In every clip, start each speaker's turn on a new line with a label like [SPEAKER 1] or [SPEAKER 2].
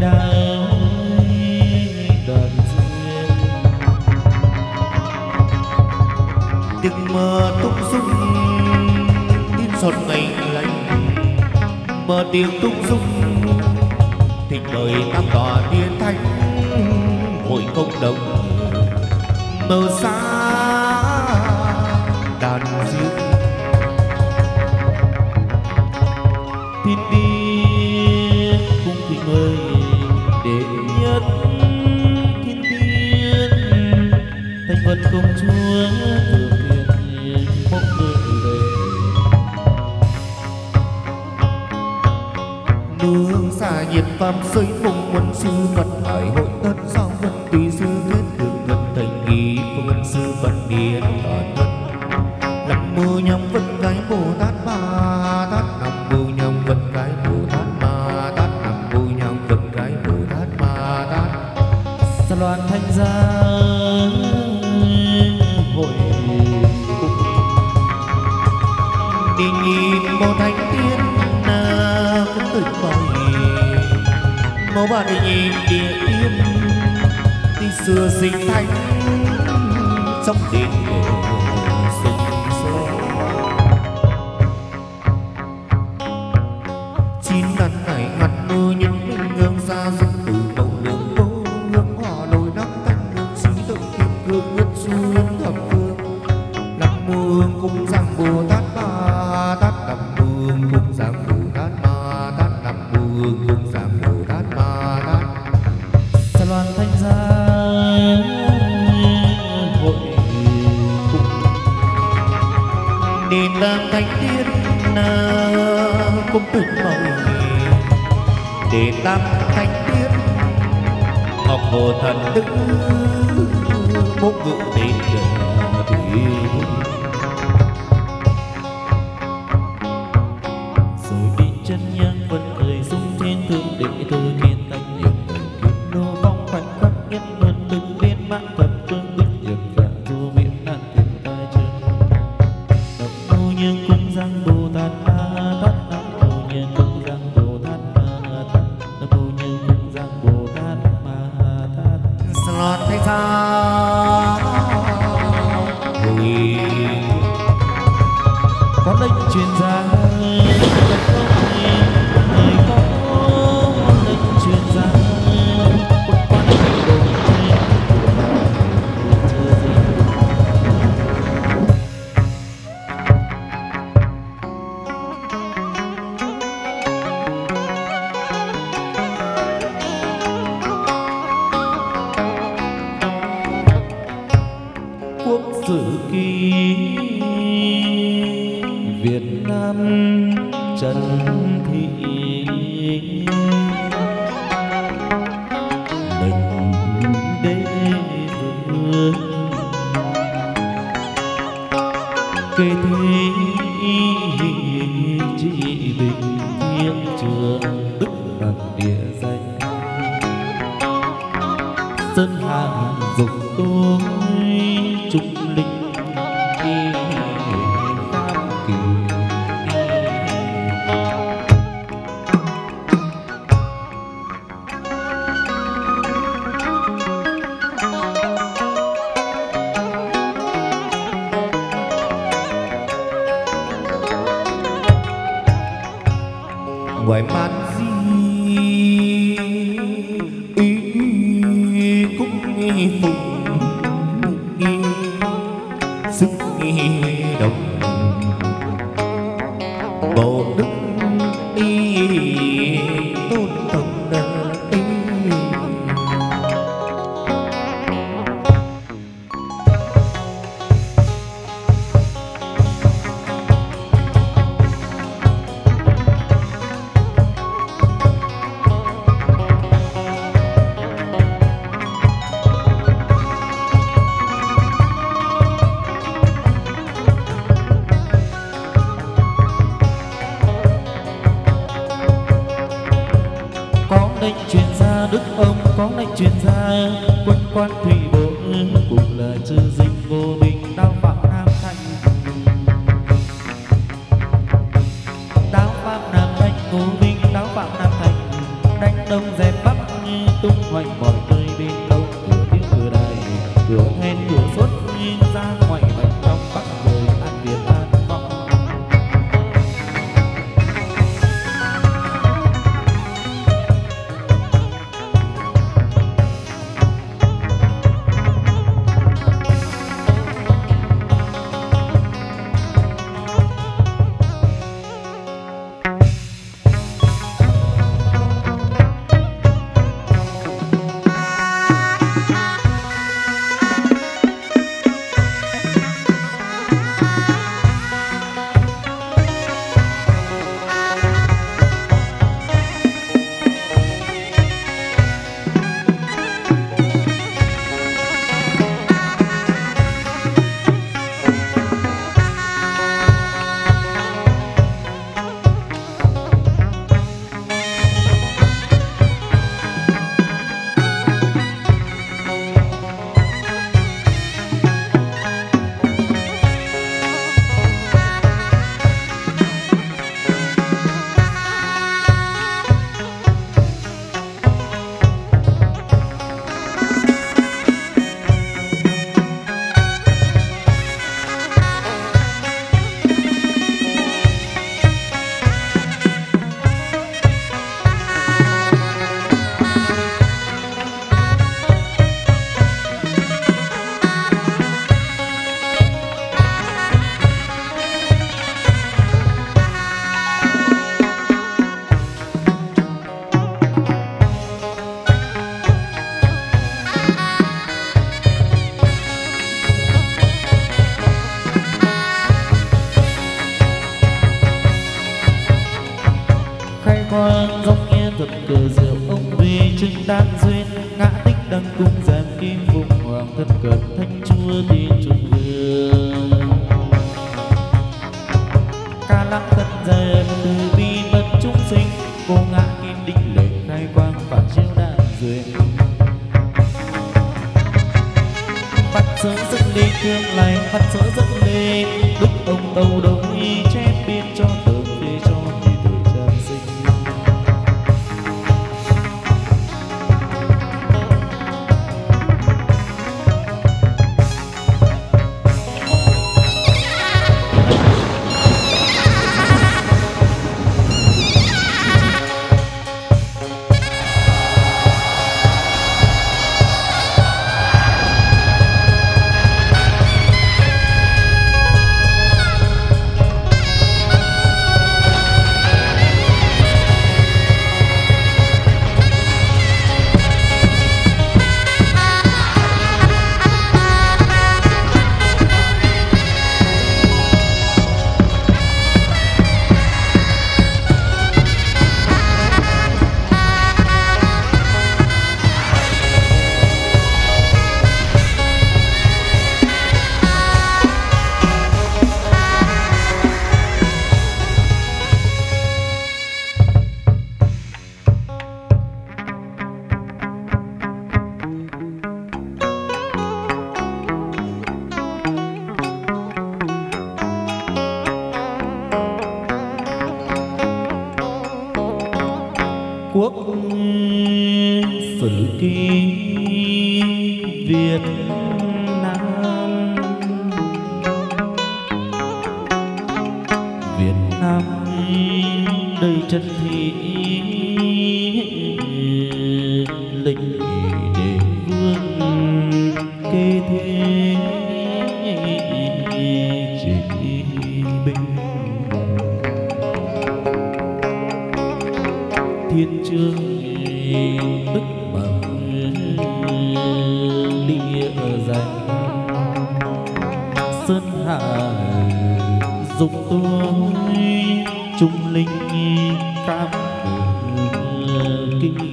[SPEAKER 1] đào đàn duyên.
[SPEAKER 2] Tiếng mơ tung dung tin giọt ngày lạnh, mơ tiếng tung dung tình đời tam tòa tiên thanh hội công đồng mơ xa đàn duyên.
[SPEAKER 1] Thiên tiên cung thịnh ơi đệ nhất thiên tiên, thành vật công chúa từ thiện mong người về.
[SPEAKER 2] Nương xa nhiệt phàm xây mong quân sư Phật hải hội tất sao vân tùy sư kết đường ngân thành nghi vân sư Phật điện toàn vân nằm mơ nhằm vân cái Bồ Tát Ma Tát nằm mơ nhằm vân cái Bồ Tát Ma Tát nằm mơ nhằm vân cái Bồ Tát Ma Tát.
[SPEAKER 1] Sa loan thanh gia hội
[SPEAKER 2] đi nhìn một thanh tiên cũng tự bày mẫu bà đi nhìn địa tiên đi xưa sinh thanh trong điện để sinh sôi. Chín lần này ngăn mưa những linh hương ra dung từ màu lượng vô hương họ đôi nắp canh hương xí tự kim cương nhất xuyên thập phương làm mương cung giang Bồ Tát Ma Tát làm mương cung giang Bồ Tát Ma Tát làm mương cung giang Bồ Tát Ma Tát.
[SPEAKER 1] Sa loan thanh gia hội cung
[SPEAKER 2] Nên làm thanh tiên cũng tự mong để tam thanh tiên ngọc hồ thần đức một ngự đến thủy
[SPEAKER 1] rồi đi chân nhang vẫn cười dung thiên thương đệ thư kiên thanh hiền thần kim nô vong khoảnh khắc nhất hơn từng viên mãn thập phương bích nhật dạ du miễn nạn thiên tai chân đập nô nhưng cung giang Bồ Tát Ma Tát đập nô nhưng cung giang Bồ Tát Ma Tát đập nô nhưng cung giang Bồ Tát Ma Tát.
[SPEAKER 2] Sa loan thanh gia hồi
[SPEAKER 1] Có lệnh truyền ra người có lệnh truyền ra quân quan đồn trên quốc sử ký Việt Nam Trần Thị mình đế vương kê thế trị bình thiên trường đức bằng địa danh sơn hà dục tôi trung linh tam kỳ.
[SPEAKER 2] ngoài man di cũng nghi phụng nghi sức nghi đồng bộ đức tôn tổng
[SPEAKER 1] lệnh truyền ra đức ông có lệnh truyền ra quân quan thủy bộ cùng là chư dinh vô bình đao phạm nam thành đao phạm nam thành vô bình đao phạm nam thành đánh đông dẹp bắc tung hoành mọi nơi bên đông, cửa tiếng cửa đài cửa then cửa xuất ra ngoài bạch trong bắc người an việt an vọng. Khoan dòng nghe thuật cờ diệu ông về trưng đan duyên ngã tích đăng cung giam kim phụng hoàng thân cận thanh chúa tiên trung vương ca lăng thân dần từ bi bất chúng sinh cô ngã kim đinh lệ khai quang phản chiếu đan duyên bắt sớ dựng lên thương lành bắt sớ dựng lên đức ông tâu đồng y chép biên cho tường phê cho thì tuổi trang sinh. Quốc sử ký Việt Nam, Việt Nam đầy chân thị lệnh đế vương kê thế trị bình thiên chương đức bằng địa danh sơn hà dục tôi trung linh cam kinh.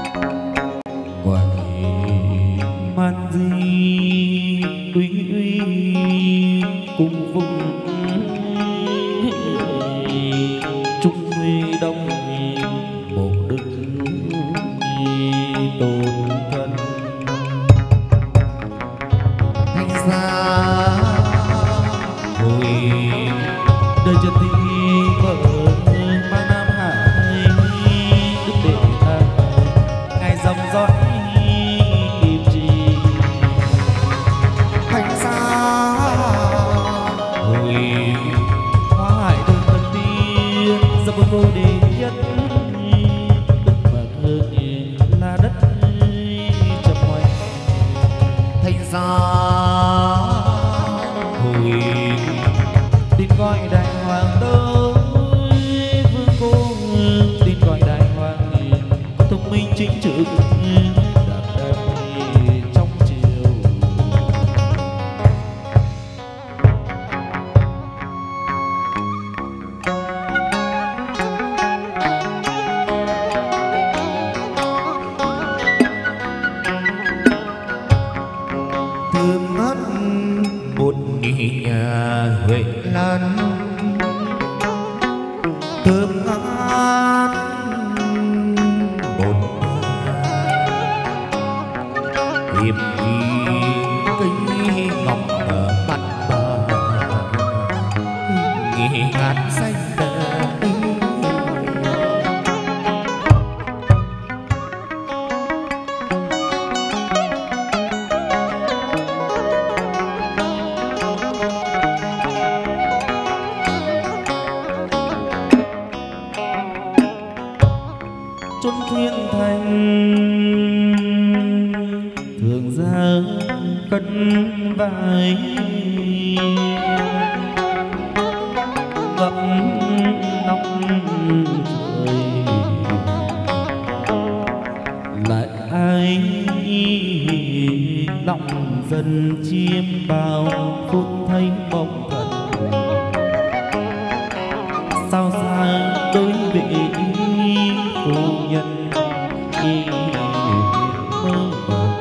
[SPEAKER 1] Man di quý uy đời chân thị vợ mang nam hải đức để ta ngày dòng dõi kim trì
[SPEAKER 2] thành xa
[SPEAKER 1] hồi hoa hải đường tân tiên dập vô đề nhất đất mà thơ là đất chập hoành
[SPEAKER 2] thành xa
[SPEAKER 1] hồi tin gọi đại hoàng tới vương cô tin gọi đại hoàng có thông minh chính trực đạt đắc trong chiều
[SPEAKER 2] thương ngất một nhà Huệ Lan thương ngất một hiệp cây ngọc ở mặt bờ ngát xanh đời
[SPEAKER 1] chốn thiên thành thường ra cân vai ngập nóng trời lại ai lòng dần chiêm bao phút thấy bóng thần sao xa đối vị phu nhân mơ mộng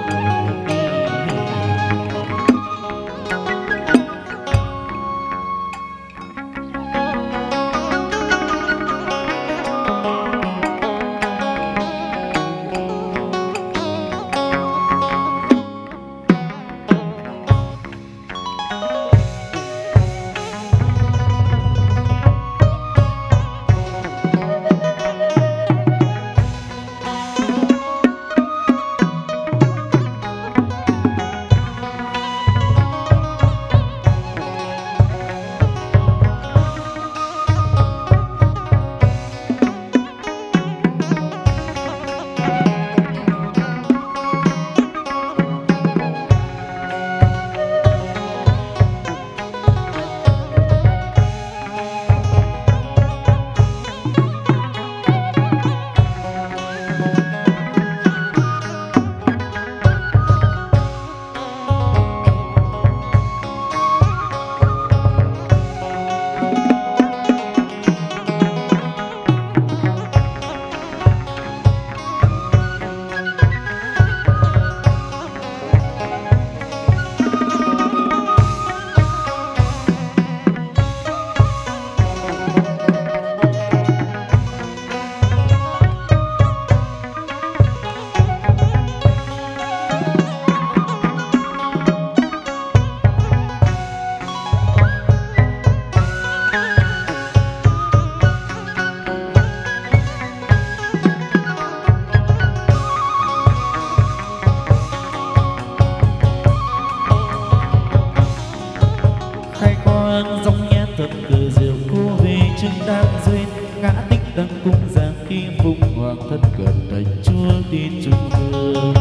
[SPEAKER 1] dòng nhã thật cờ diệu cô về chân đang duyên ngã tích đang cung giang khi phụng hoàng thân cận thành chúa tin trung vương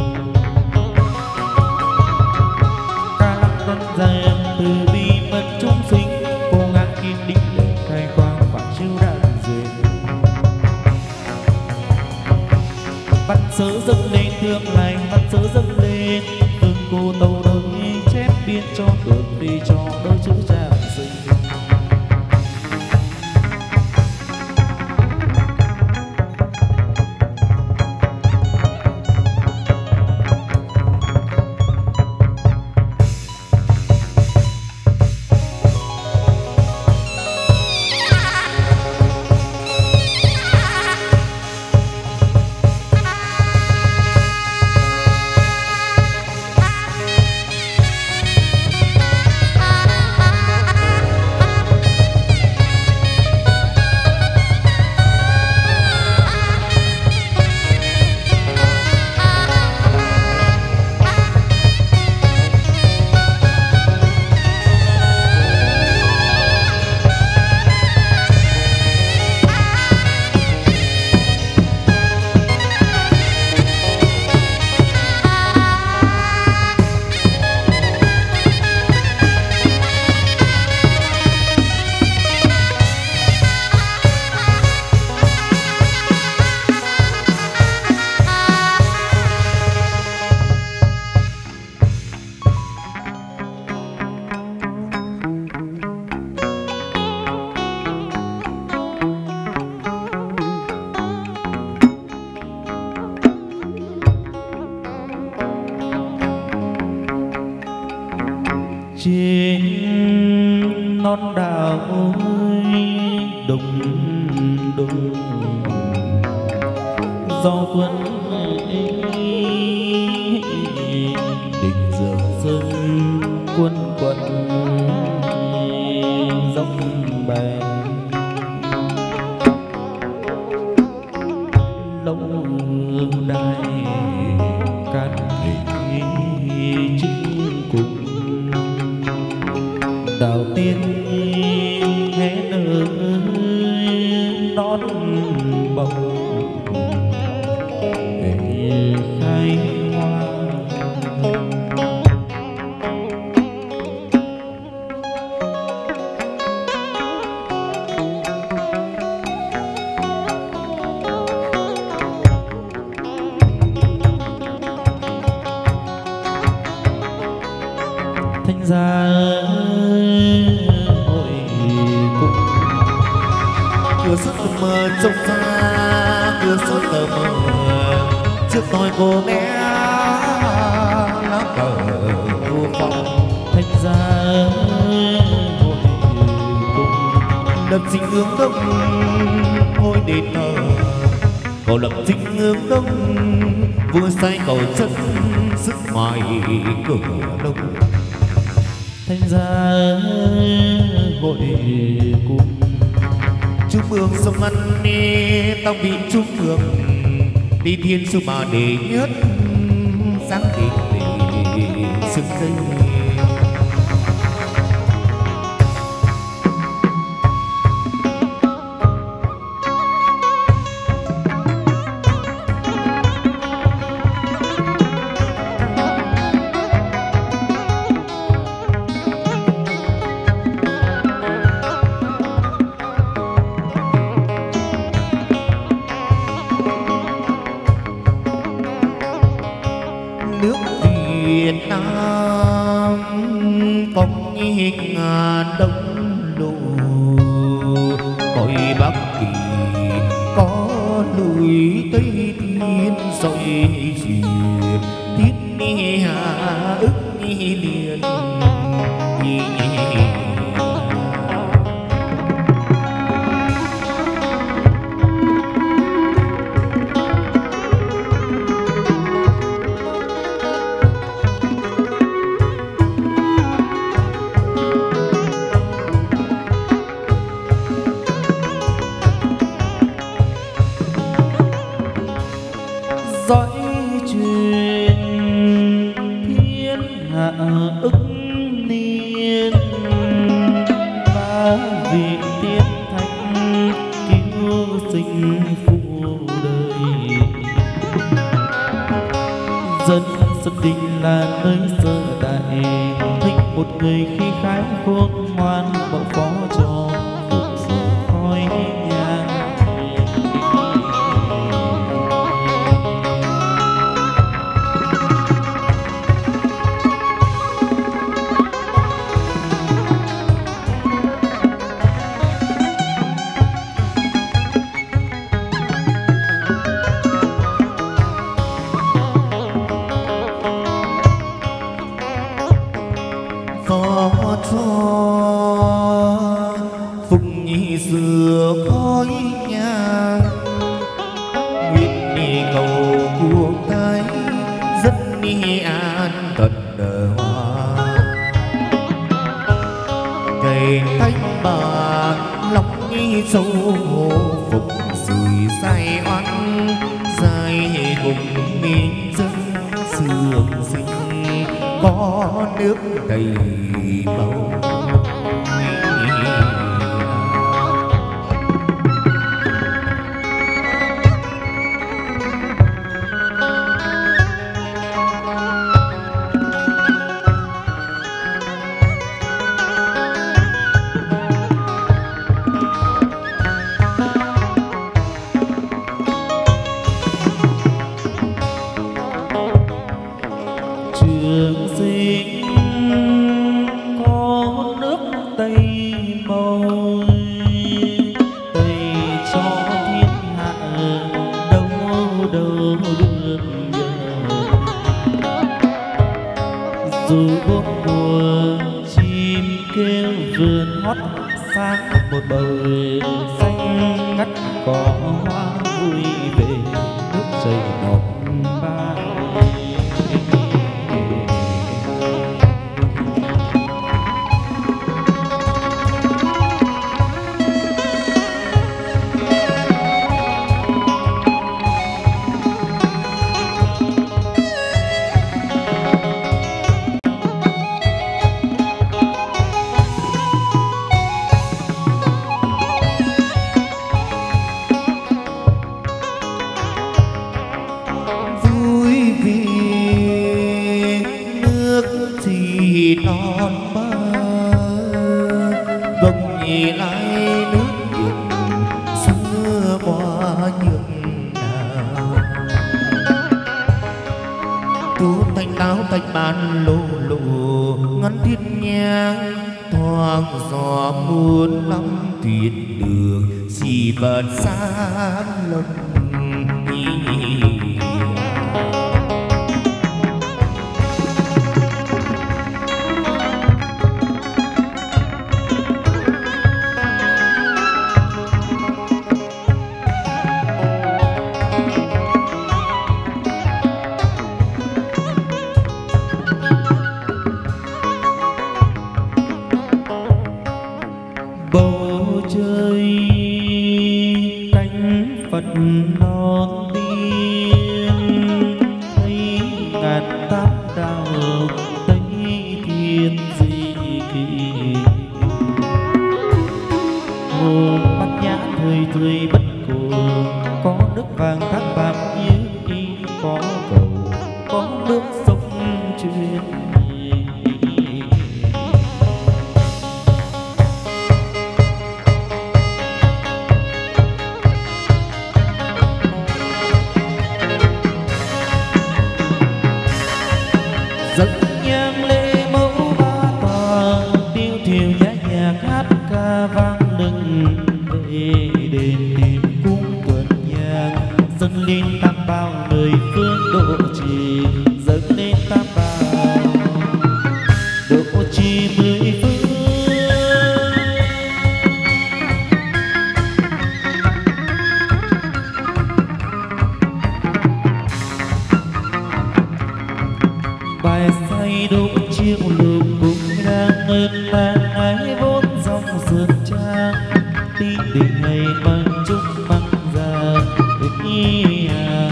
[SPEAKER 1] ca lăng tân giang từ bi mật chúng sinh cô ngã kim đinh để khai quang phản chiếu đàn duyên bắt sớ dâng lên thương lành bắt sớ dâng lên thương cô tâu đời chép biên cho tượng vì cho đôi chữ tràng sinh đùng đùng do quân định dược sơn quân quận dốc bè lông đài can hình chính cùng đào tiên hé nở đón bồng để khai hoa. Thanh gia hội cung
[SPEAKER 2] cửa suốt tờ mờ trông xa cửa suốt tờ mờ trước tôi cô bé lá cờ thu phong.
[SPEAKER 1] thanh gia hội cung
[SPEAKER 2] Lập dinh hướng đông ngôi đền thờ cầu lập dinh hướng đông vua sai cầu chân sức ngoài cửa đông.
[SPEAKER 1] thanh gia hội cung
[SPEAKER 2] Trung ương sông ăn tao bị trung ương đi thiên sư mà đệ nhất sáng định để xứng đây. Nước Việt Nam có ngàn đông lộ cõi Bắc Kỳ có núi Tây Thiên soi duyên thiết ni hạ ức ni liền
[SPEAKER 1] dõi truyền thiên hạ ức niên ba vị tiên thánh cứu sinh phụ đời dân Sơn Đình là nơi sơ đại thích một người khi khái khôn ngoan mẫu phó cho phục sự khói nhang.
[SPEAKER 2] gió cho phúc nhi xưa khói nhang nguyện đi cầu cuộc thái rất ni an tận hoa cây thanh bạc lọc nhi sâu hồ phục sùi say oan dài cùng minh dân sương sinh có nước đầy bầu.
[SPEAKER 1] Trường sinh có
[SPEAKER 2] nhường nào. Tu thanh táo thanh ban lô lộ ngắn thiết nhang thoáng gió muôn lắm tuyệt đường chỉ vật sáng lấp.
[SPEAKER 1] Bầu trời cánh Phật non tiên, thấy ngàn tám đạo thấy thiên di kỳ. Hồ Bát Nhã thời thời bất cùng, có nước vàng thác bạc như y có cầu, có nước sông truyền. Dâng nhang lễ mẫu ba tòa, tiêu thiểu nhã nhạc hát ca vang lừng. Về đền tìm cung tuần nhang, dâng lên tam bảo người phương độ trì. Dâng lên tam bảo độ trì mười phương. Bài say độ chiêu lục cũng đang ngân lang ái vốn dòng sườn trang. Tí tình ngày bằng trúc băng già ý à.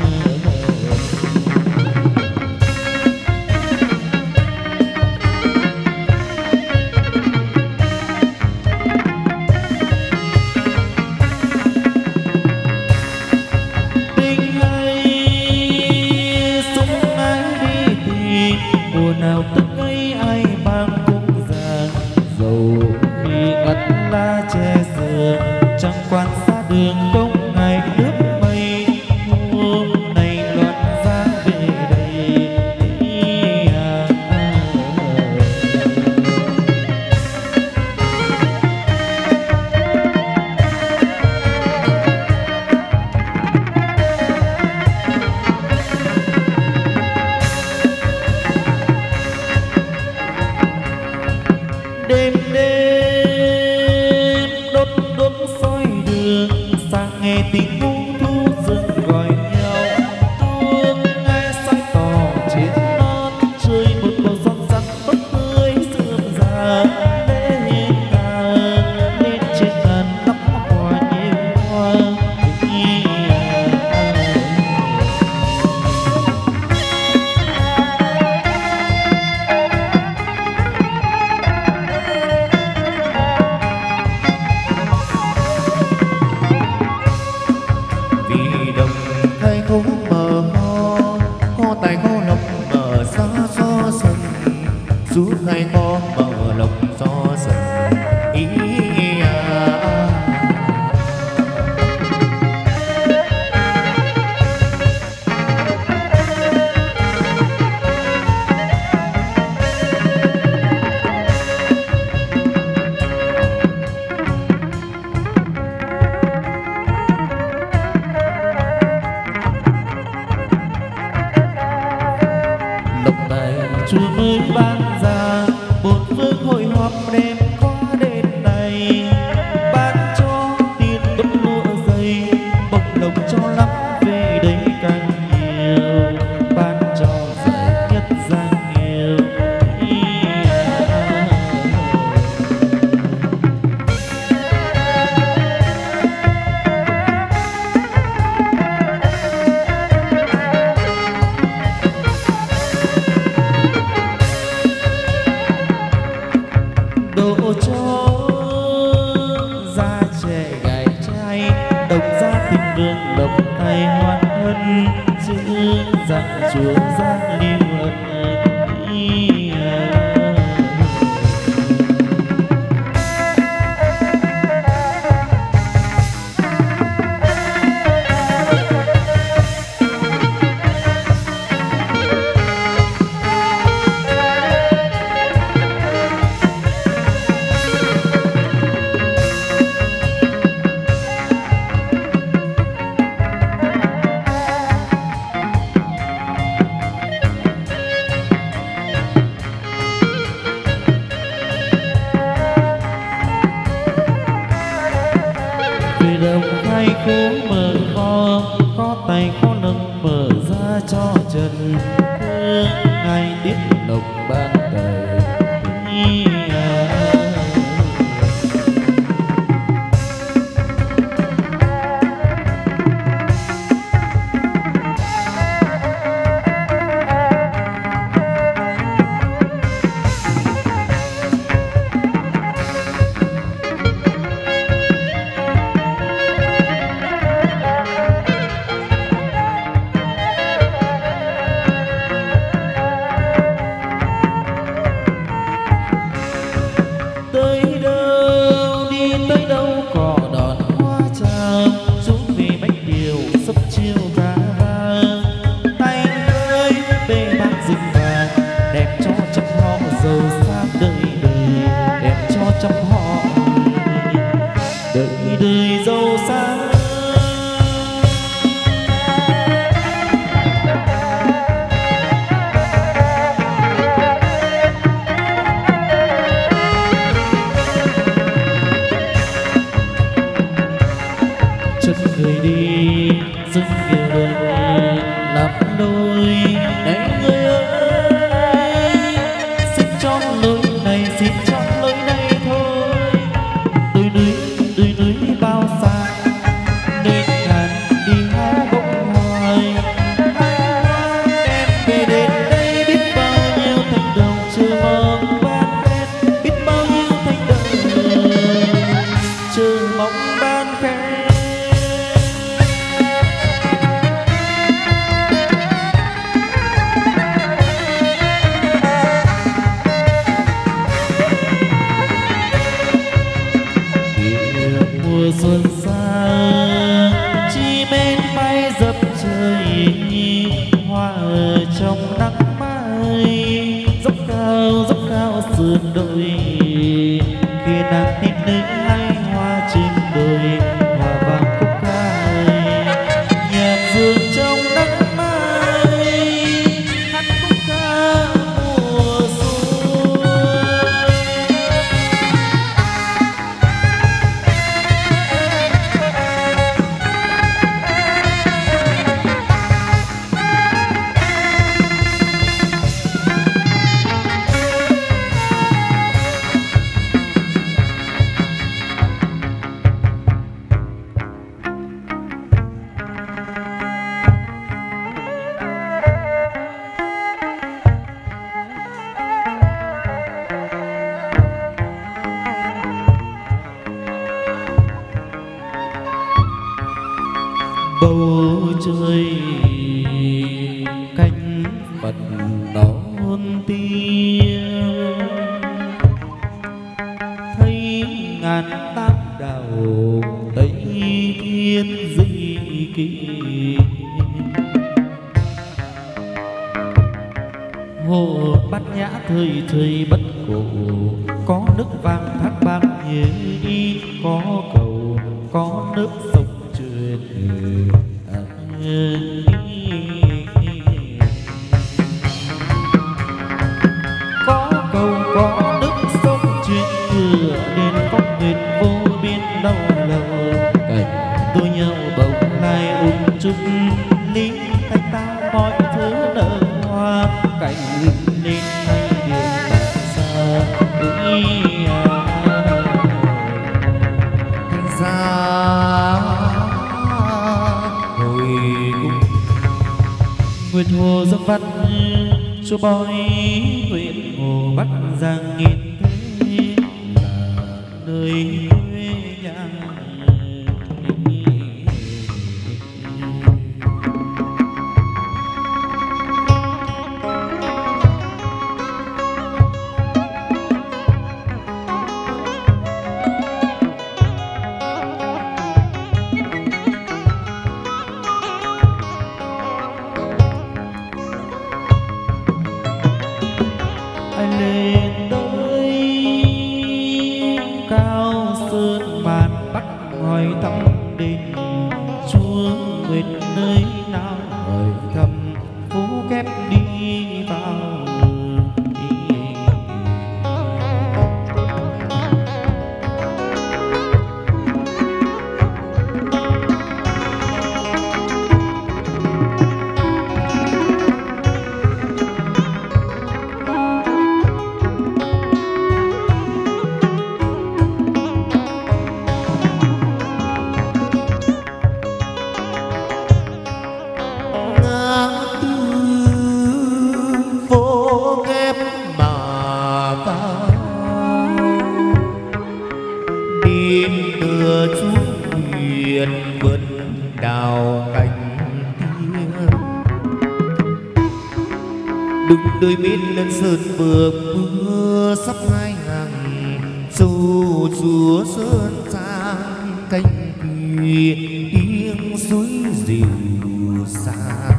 [SPEAKER 1] Tình hay súng ái đi tìm, mùa nào tức ấy ai mang cung già. Dầu khi ngắt lá che sườn, chẳng quan xa đường đông ngày nước mây. Hôm nay loạn ra về đây à. Đêm đêm đốt đốt soi đường, sang nghe tiếng ngu thu rừng gọi nhau. Tương nghe soi tỏ trên non, trời một màu son sắc bốc tươi sương già. Lễ ca lên trên ngàn nắp hoa nhiều hoa.
[SPEAKER 2] Vì đồng thay khúc mờ ho tài kho lộc mở xa gió sân. Rút khai kho mở lộc gió sân ý à.
[SPEAKER 1] Lộc tài chúa mới ban ra, bốn phương hội họp đêm qua đêm này. Ban cho tiền đốt lụa dày, bộc lộc cho lắm về đây càng nhiều. Ban cho giải nhất giang nghèo ý à. Độ cho gia trẻ gái trai, đồng gia tình vương lộc tài hoan hân. Giữ dặn chúa giang lưu ân ý à. tay khó nâng mở ra cho trần thương ngày tiết độc ban đời. bầu trời cánh Phật đón tiếng, thấy ngàn tác đạo tây thiên di kỳ. Hồ Bát Nhã thời thời bất cổ, có nước vàng thác bạc như y, có cầu có nước sông truyền. Có cầu có nước sông truyền thừa, đền phong nguyệt vô biên đau lầu. Cảnh tôi nhau bồng lai ung trúc, lý thanh tao mọi thứ nở hoa. Cảnh nên thay điều xa Nguyệt Hồ dốc vắt chúa bói huyện Hồ Bắc Giang nghìn thế là nơi quê nhà. Lên tới cao sơn màn Bắc hỏi thăm đền chúa Nguyệt nơi nào, hỏi thăm phố kép đi vào.
[SPEAKER 2] Chúa huyền vườn đào cành kia. Đứng đôi bên lên sơn bờ mưa sắp hai hàng châu chúa sơn sang cánh kia tiếng suối dịu sang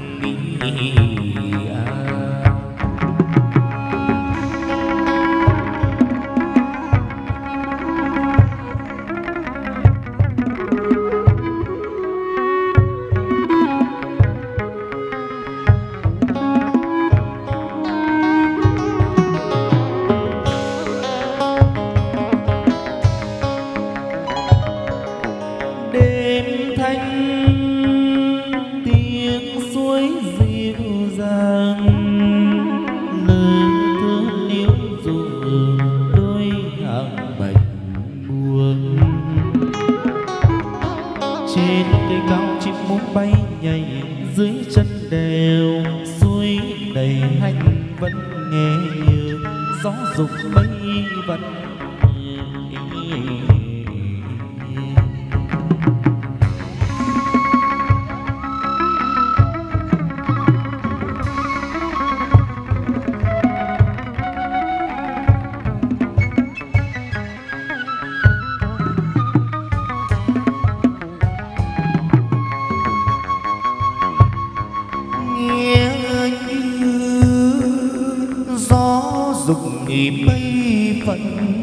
[SPEAKER 2] mây phận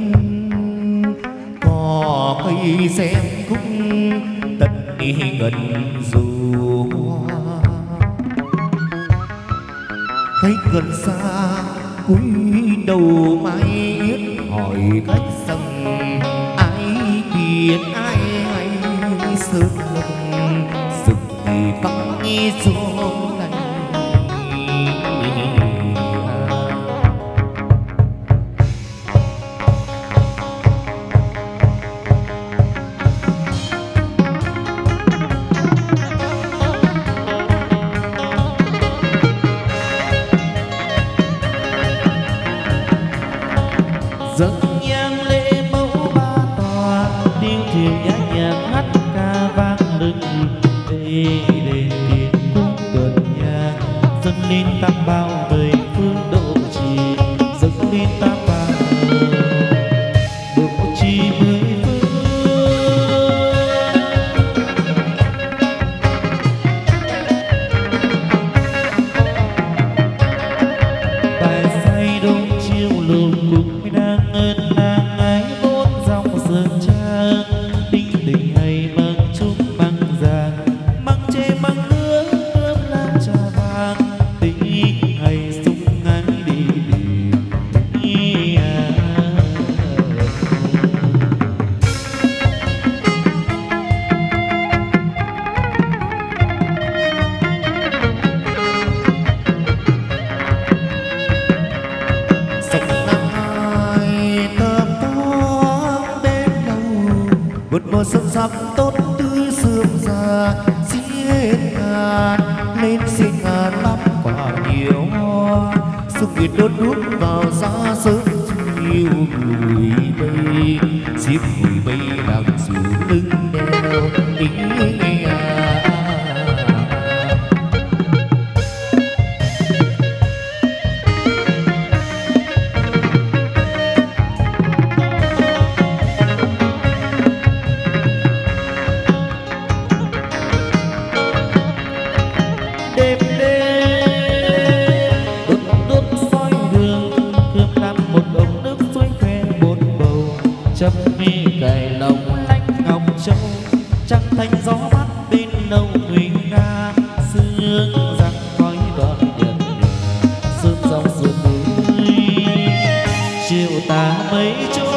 [SPEAKER 2] cỏ cây xem khúc tận đi gần dù hoa khách gần xa cúi đầu mai yết hỏi khách rằng ai biết ai hay sơn lâm rực thì vắng nghi xuống này.
[SPEAKER 1] dâng nhang lễ mẫu ba tòa tiếng thuyền nhã nhạc hát ca vang lừng đây đền tiền cung tuần nhang dâng lên tam bao đời phương độ trì dâng lên tam bao độ trì mười phương bài say đông chiêu lùm cùng một mùa xuân sắc tốt tươi sương già xiết ngàn lên xin ngàn lắm quả nhiều hoa sương việt đốt đuốc vào giá sớm chiều gửi mây chiếc gửi mây đằng dù lưng đeo ý chấm mi cài lòng lách ngọc châu trăng thanh gió mát bên nâu thủy nga sương răng khói đoạn nhật sương dòng sương núi chiều tà mây trôi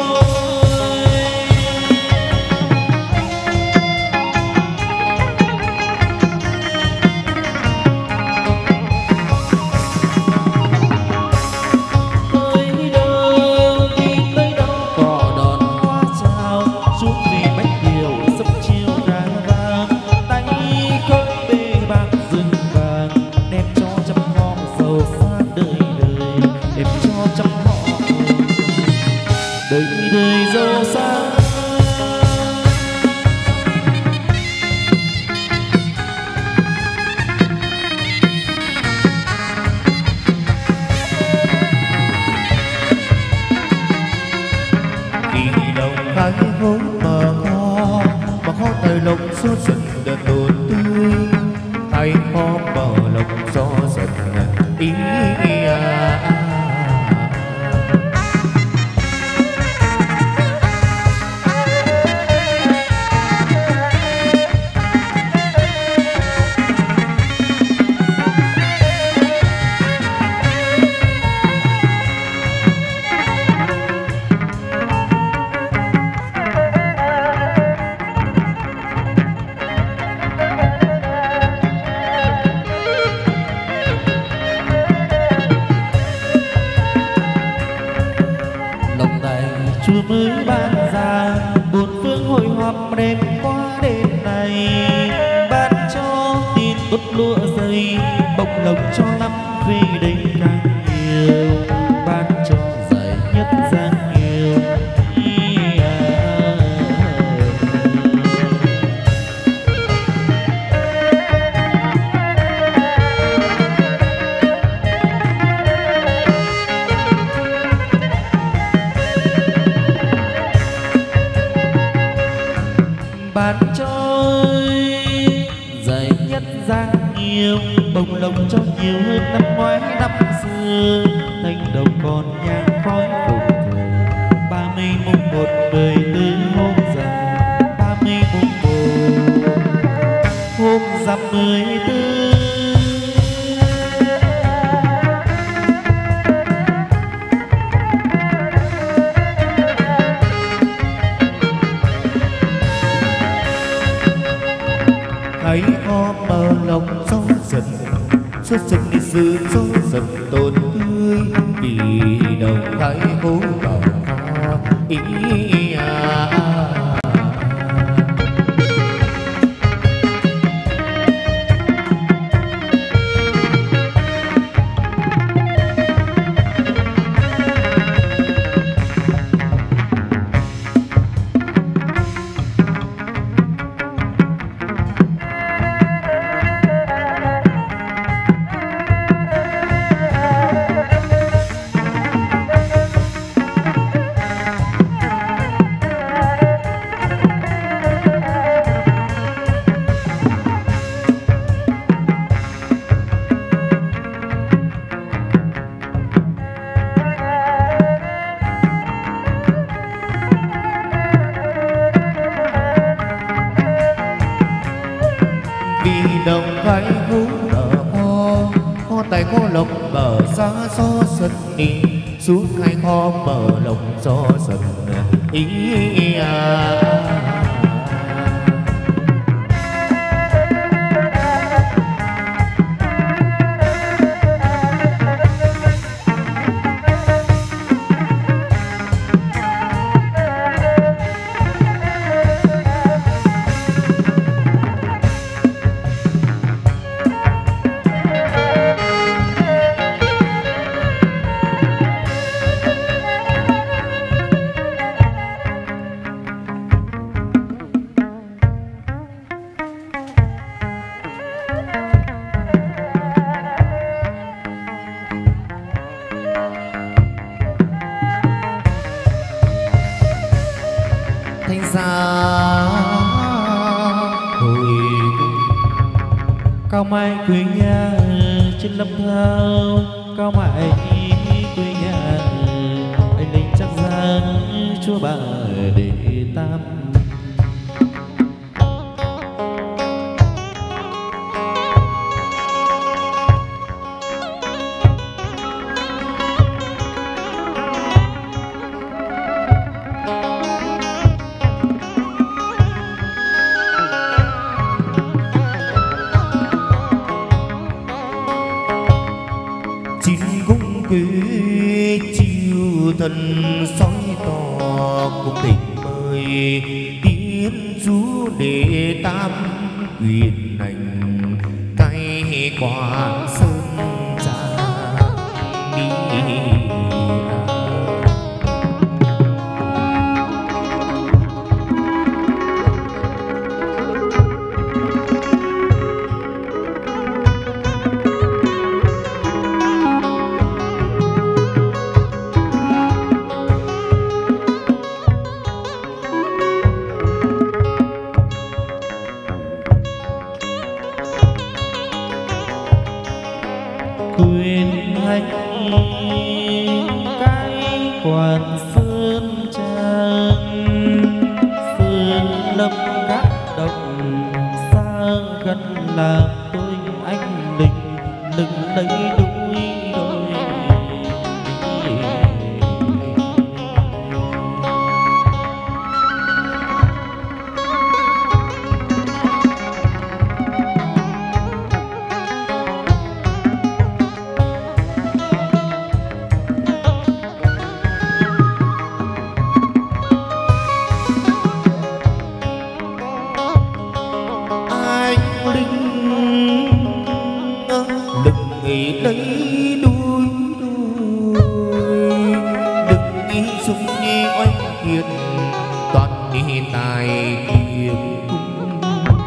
[SPEAKER 2] thời lộc số dần đã tồn tươi hay khó bờ lộc gió dần ý
[SPEAKER 1] Chúa mới ban ra bốn phương hội họp đêm qua đêm này, ban cho tin tốt lụa dày bộc lộc cho năm vì đây càng nhiều, ban cho giải nhất gian nhiều. Ban cho giải nhất giang nhiều, bồng lộc cho nhiều hơn năm ngoái năm xưa, thanh đồng còn nhang khói phụng thờ 30 mùng 1 14 hôm rằm, 30 mùng 1 hôm rằm 14.
[SPEAKER 2] thấy có bờ lộc gió dần số dần đi sự gió dần tồn tươi vì đồng khai cố bảo kho ý đồng khai hú nở kho tài kho lộc bờ xa gió sân đi suốt khai kho bờ lộc gió sân ý thanh xa hồi
[SPEAKER 1] cao mai quê nhà trên lâm thao, cao mai quê nhà anh linh chắc giang chúa bà để tam.
[SPEAKER 2] quê chiều thần soi tỏ cung đình mời tiến du để tam quyền hành cai quản sơn ra đi.
[SPEAKER 1] danh cái quan sơn trang, sơn lâm các đồng xa gần là tôi anh đình đừng lấy đuôi đôi.
[SPEAKER 2] Lấy đuôi đuôi đừng nghĩ sung nhi oanh kiệt toàn nghĩ tài kiệt cung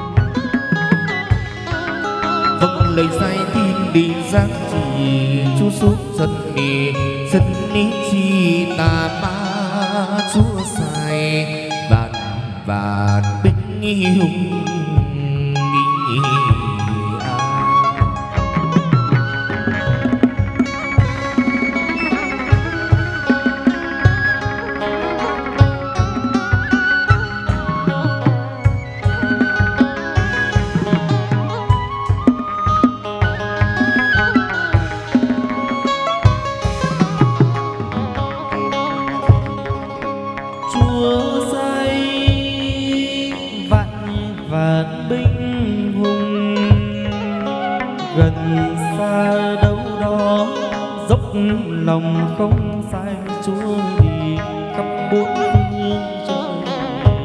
[SPEAKER 2] vâng lời sai tin đi giác chỉ chú suốt dân ní chi ta ba chúa sai vạn binh hùng.
[SPEAKER 1] Vạn binh hùng gần xa đâu đó dốc lòng không sai chúa đi khắp bốn phương trời.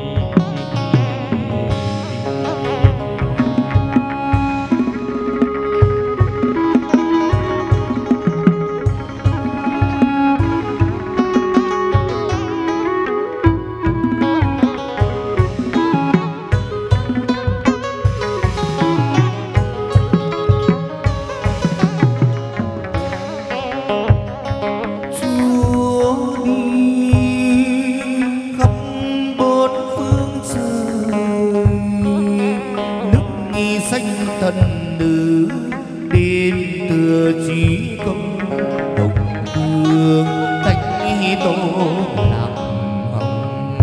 [SPEAKER 2] Thân nữ đến từ trí công đồng thương cánh tô làm hồng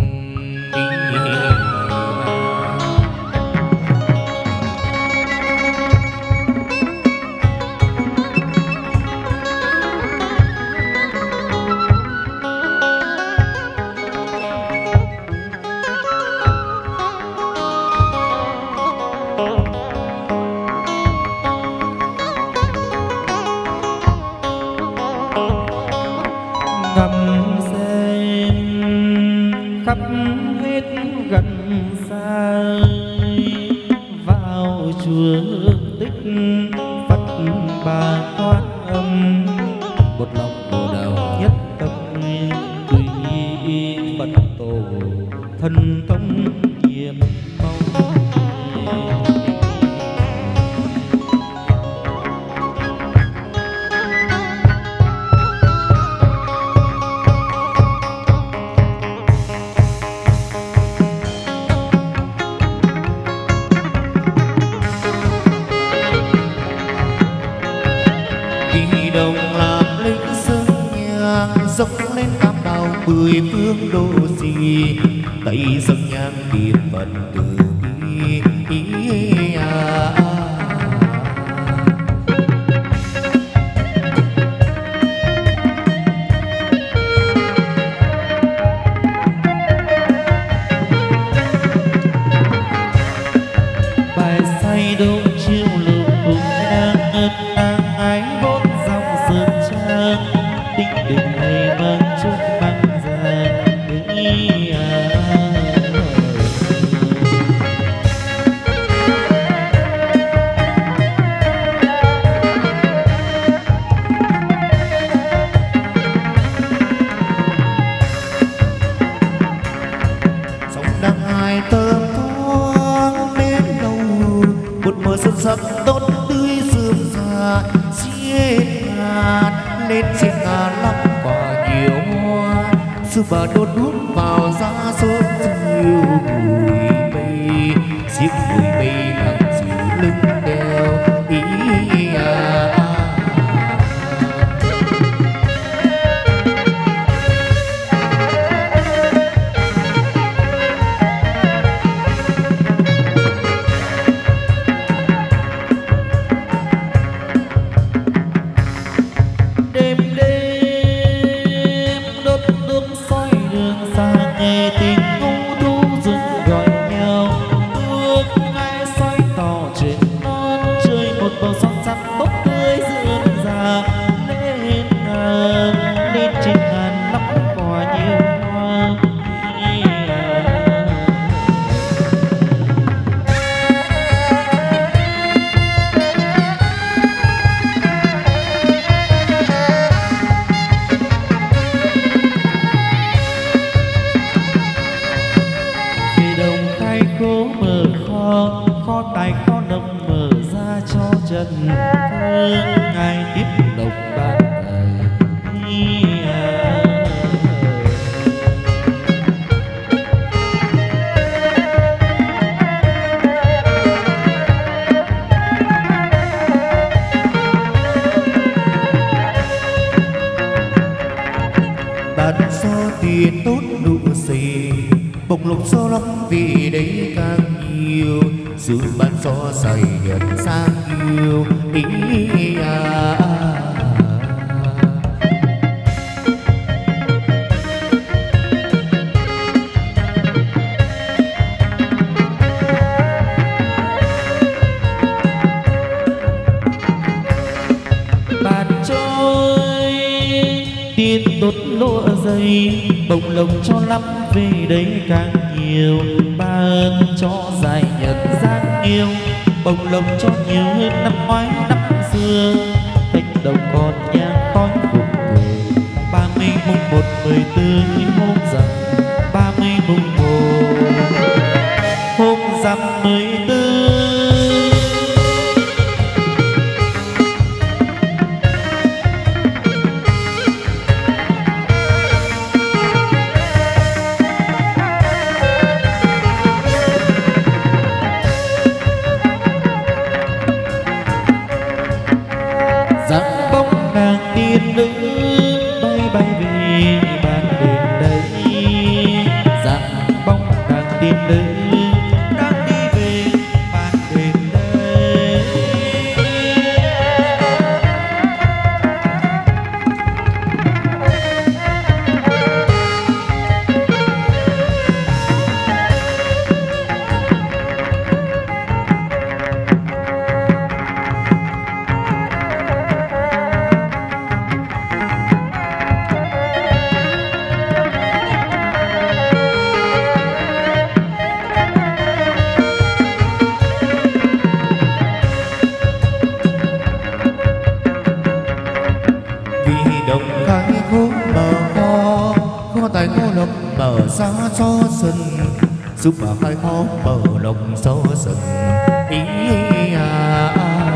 [SPEAKER 1] ngắm xem khắp hết gần xa vào chùa Tích Phật Bà Quan Âm một lòng bồ đào nhất tâm tùy Phật tổ thần thông nhiệm mong.
[SPEAKER 2] đồng làm lính sơn nhang dốc lên cam đào mười phương đô gì tây dâng nhang tiền phật từ bi
[SPEAKER 1] bài say đâu chiêu lục cùng đang ngân đang ái vốn dòng sơn trang tinh định hay mang chút băng ra
[SPEAKER 2] sông đang hai tơm thoáng đến đâu một mùa xuân sắc tốt tươi sương già xiết ngàn lên trên ngàn lắm quả nhiều hoa sư bà đốt đuốc vào giá sốt dịu bụi mây xiết bụi mây nặng dịu lưng đeo ý
[SPEAKER 1] kho, kho tài kho nông mở ra cho trần thương ngài tiếp lộc ban thời.
[SPEAKER 2] Bạn so tiền tốt nụ xì bồng lộc so lắm vì đấy càng nhiều sự bạn so dày nhận sang yêu ý à.
[SPEAKER 1] Bạn trôi tiền tốt lụa dày bồng lộc cho lắm về đấy càng nhiều ba ơn cho dài nhận gian yêu bồng lộc cho nhiều hơn năm ngoái năm xưa thanh đồng còn nhang khói cùng cười 30 mùng 1 14 hôm rằm 30 mùng 1 hôm rằm 14. Dáng bóng nàng tiên nữ bay bay về ban đêm đấy. Dáng bóng nàng tiên nữ đang đi về ban đêm đấy.
[SPEAKER 2] Đồng khai khúc mở kho, kho tài kho lộc mở ra cho sân, giúp bà khai kho mở lộc cho sân. Ý à.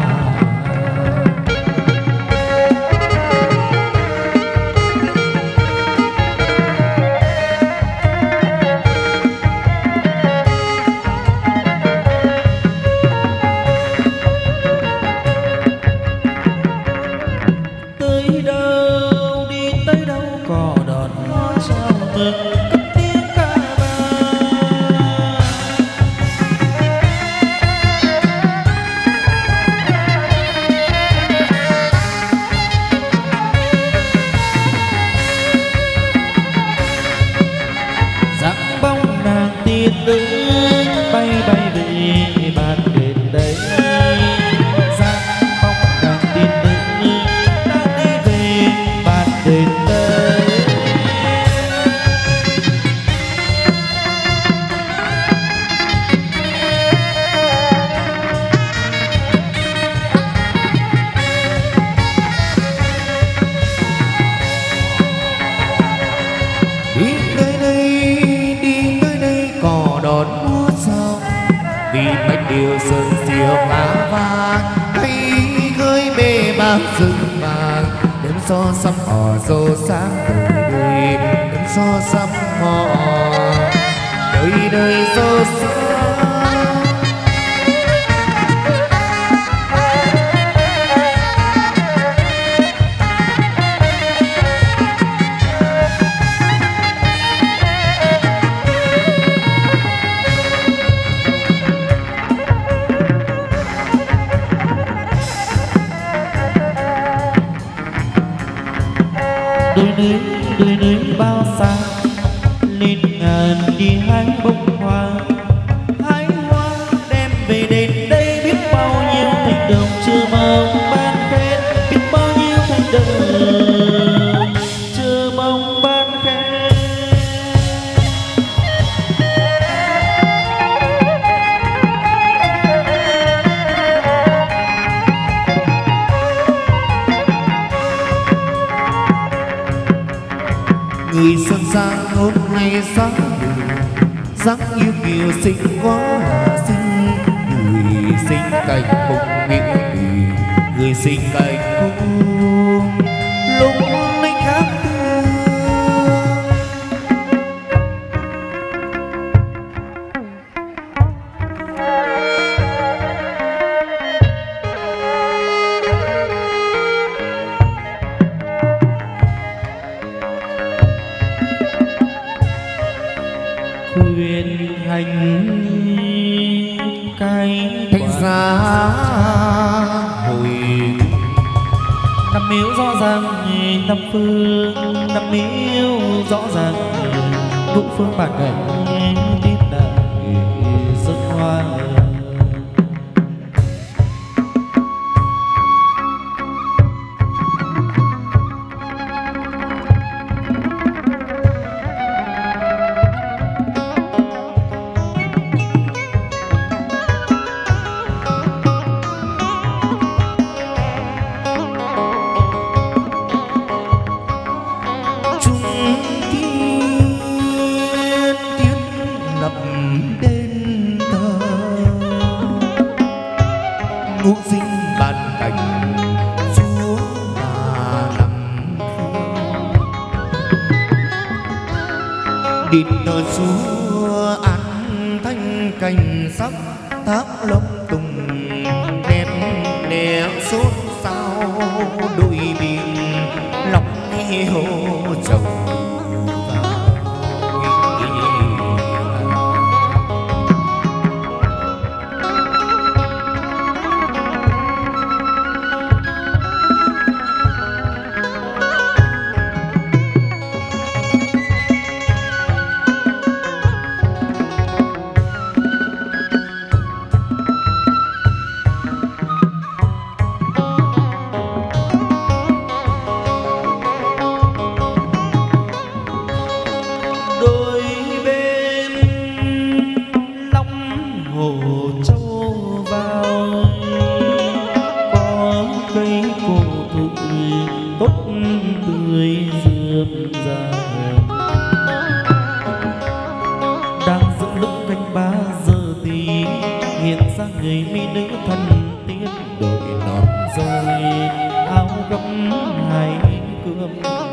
[SPEAKER 2] Bay bay về ban đêm đấy. Dáng bóng nàng tiên nữ đang đi về ban đêm đấy. Đi tới đây cò đón múa sao vì bạch điều sơn diều lá vàng hay khơi bê bạc rừng vàng đêm so sắm hò rô sáng đời đời đêm so sắm hò đời đời rô sáng. Đôi núi bao xa lên ngàn đi hái bông hoa, hái hoa đem về đến đây biết bao nhiêu thành đồng chưa mong ban khen, biết bao nhiêu thành đồng chưa mong ban khen. Người xuân sang hôm nay sáng dáng yêu kiều xinh quá xinh sinh cảnh cùng nghĩa tình, người sinh cảnh cùng lúc linh khác
[SPEAKER 1] khuyên hành cái
[SPEAKER 2] thành ra hồi
[SPEAKER 1] năm miếu rõ ràng năm phương, năm miếu rõ ràng ngũ phương bản cảnh tiết đại dân hoa.
[SPEAKER 2] ngũ sinh ban cảnh chúa mà nằm địt nở chúa an thanh cảnh sắc thác lâm tùng đẹp nẻ sốt sao đôi biển lòng hồ trầu người mỹ nữ thân tiên đội nón rồi áo gấm hay cơm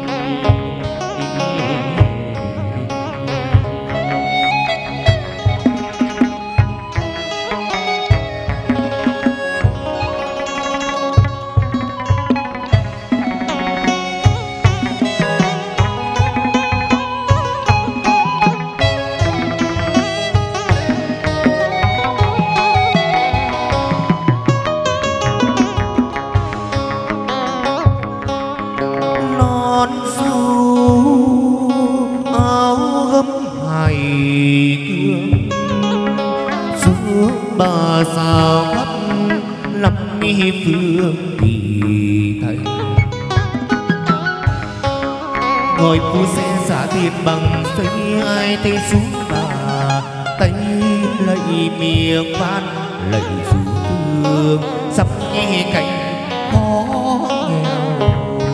[SPEAKER 2] bà sao khắp lắm phương kỳ thấy ngồi phu xe giả tiền bằng xây ai tay xuống bà tay lạy miệng van lạy rủ thương sắp nghe cảnh khó nghèo.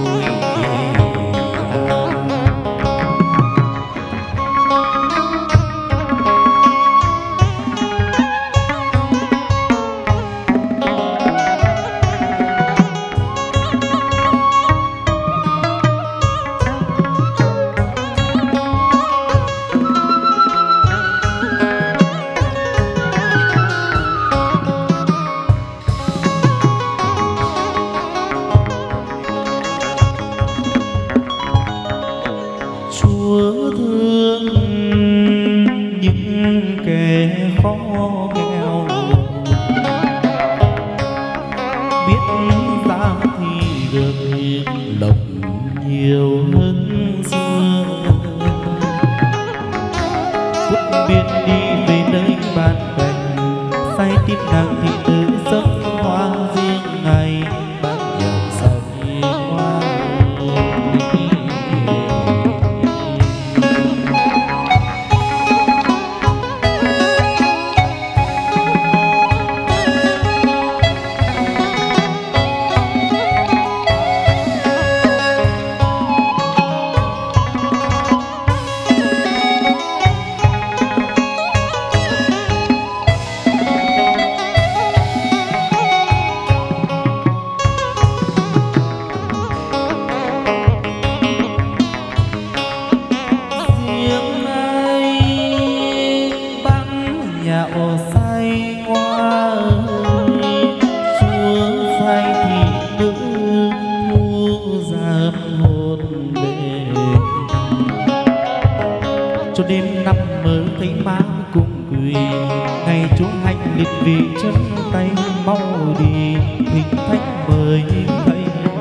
[SPEAKER 2] Chúa thương những kẻ khó nghèo, biết ta thì được lộc nhiều hơn xưa. Phút biên đi về nơi ban cảnh, say tim nàng thị nữ giấc hoa riêng ngày ban nhạc say hoa.
[SPEAKER 1] cho đến năm mới thấy má cùng quỳ. Ngày Chúa hạnh liệt vì chân tay mau đi, hình thánh mời thấy.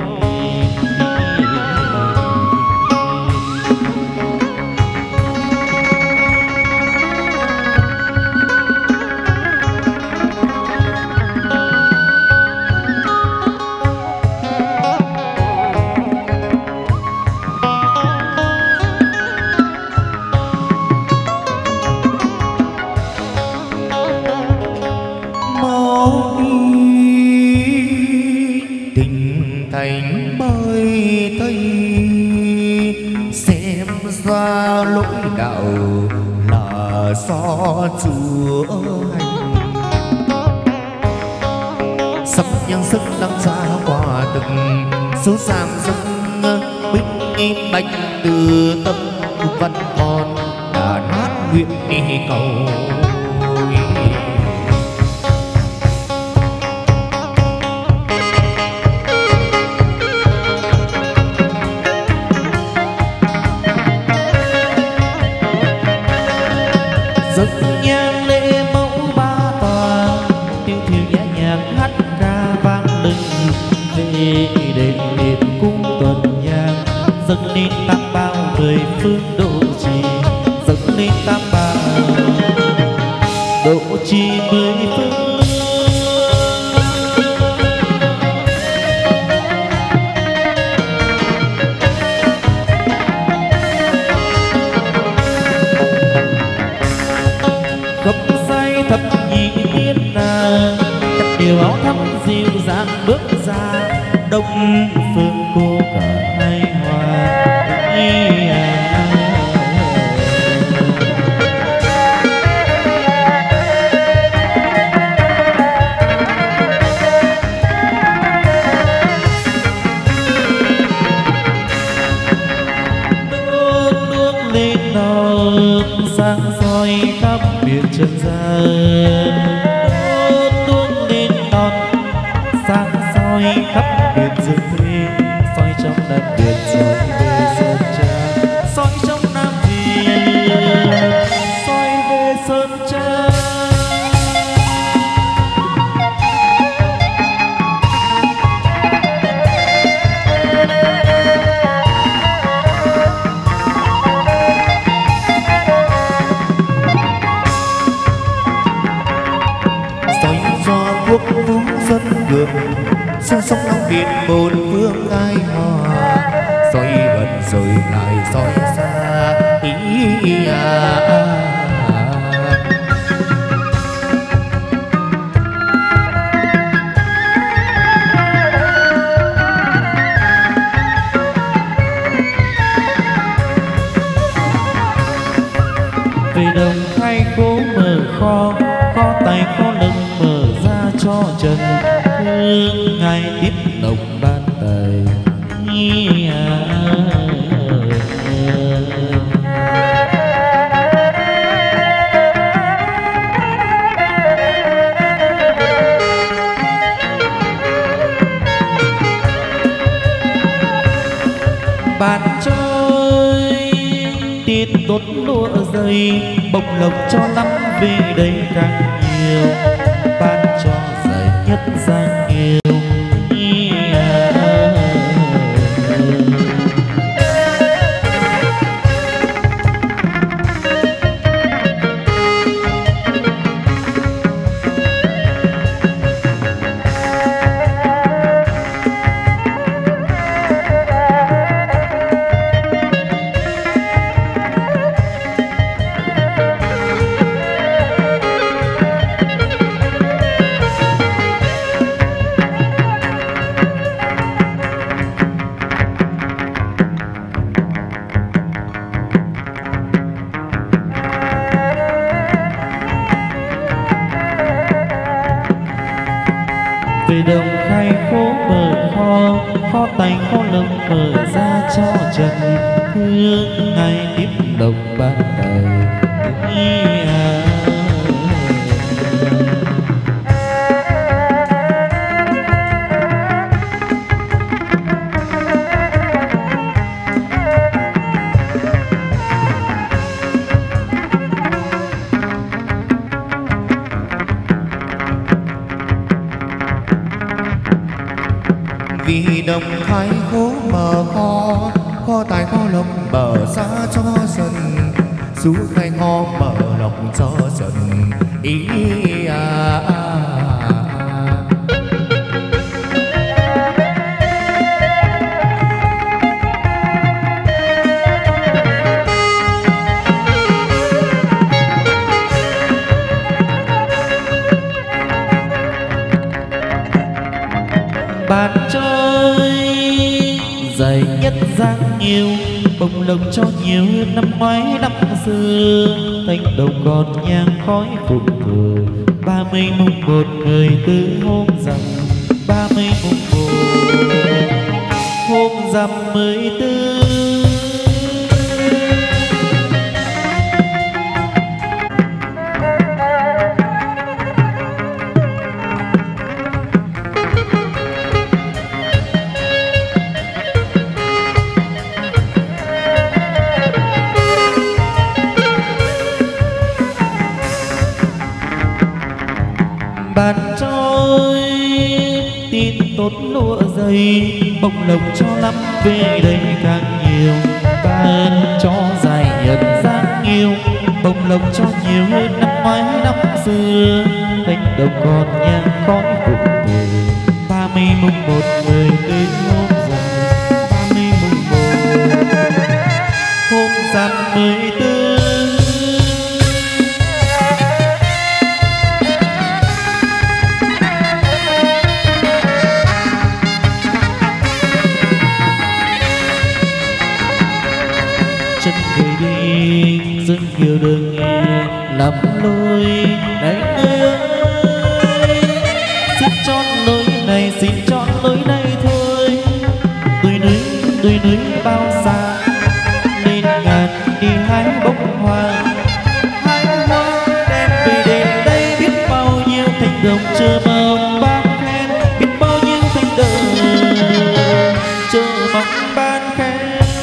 [SPEAKER 2] Chúa hành sắp nhang sức lắng ra qua từng số sang giấc bích im bạch từ tâm văn con đã hát nguyện đi cầu.
[SPEAKER 1] Đền đền cung tuần nhang dâng lên tam bao mười phương độ trì, dâng lên tam bao độ trì mười phương. Gấp say thập nhị tiên nàng đặt điều áo thắm dịu dàng bước ra, đông phương cô cả hai hoa. Đuốc lên non sáng soi khắp miền trần gian, đuốc lên non sáng soi khắp miền dương thủy, soi trong nam Việt soi về sơn tra, soi trong nam Việt soi về sơn tra.
[SPEAKER 2] Soi cho quốc vũ dân cường, soi sông Nam Việt bốn phương ai hòa, soi gần rồi lại soi xa ý
[SPEAKER 1] Về đồng khai khố mở kho, kho tài kho lưng mở ra cho trần, thương ngài tiếp độc ban tài. Bàn trôi tiết tốt lụa dày, bộc lộc cho lắm về đây càng nhiều, ban cho giải nhất giang yêu. Về đồng khai khố mở kho, kho tài kho lộc mở ra cho trần, thương ngài tiếp độc ban tài.
[SPEAKER 2] vì đồng khai khố mở kho, kho tài kho lộc mở ra cho dần, xuống khai kho mở lộc cho dần. Ý
[SPEAKER 1] bàn chơi dày nhất giang nhiều, bông lộc cho nhiều hơn năm ngoái năm xưa. Thanh đồng còn nhang khói phụng cười, 30 mùng 1 người tư hôm rằm, 30 mùng 1 hôm rằm 14. Bàn trôi tin tốt lụa dày, bông lộc cho lắm về đây càng nhiều. Bàn cho dài nhận dáng nhiều, bông lộc cho nhiều hơn năm ngoái năm xưa. Thanh đồng còn nhang khói phụng cười, 30 mùng 1 người đến hôm rằm, 30 mùng 1 hôm rằm 14. Chân người đi dân nhiều đường nghe lắm lối này ơi, xin chọn lối này, xin chọn lối này thôi. Đôi núi bao xa lên ngàn đi hái bông hoa, hái hoa đem về đến đây. Biết bao nhiêu thành đồng chờ mong ban khen, biết bao nhiêu thành đồng chờ mong ban khen.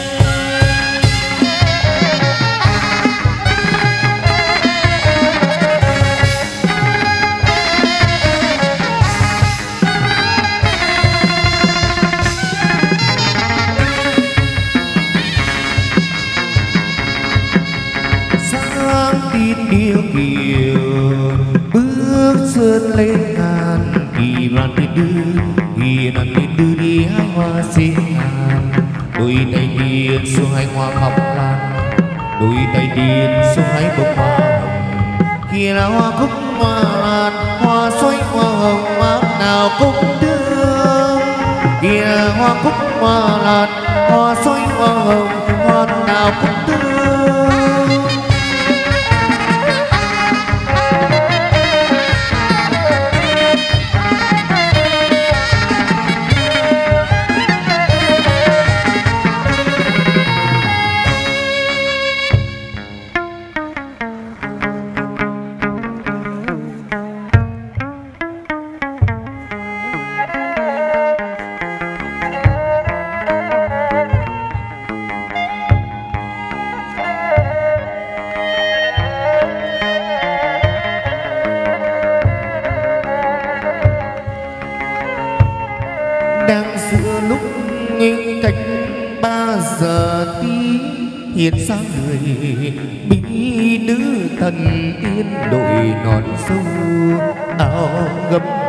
[SPEAKER 2] Điêu kiều bước sơn lên ngàn, kỳ đoàn đi đưa, kỳ đoàn đi đưa đi hái hoa xinh ngàn. Đôi tay điên xuống hái hoa ngọc lan, đôi tay điên xuống hái bông hoa hồng. Kia là hoa cúc hoa lan, hoa xoay hoa hồng, áp nào cũng thương. Kia là hoa cúc hoa lan, hoa xoay hoa hồng, hoa nào cũng thương. Đang giữa lúc nghênh cách 3 giờ tí, hiện sang người mỹ nữ thần tiên đội nón sâu áo gấm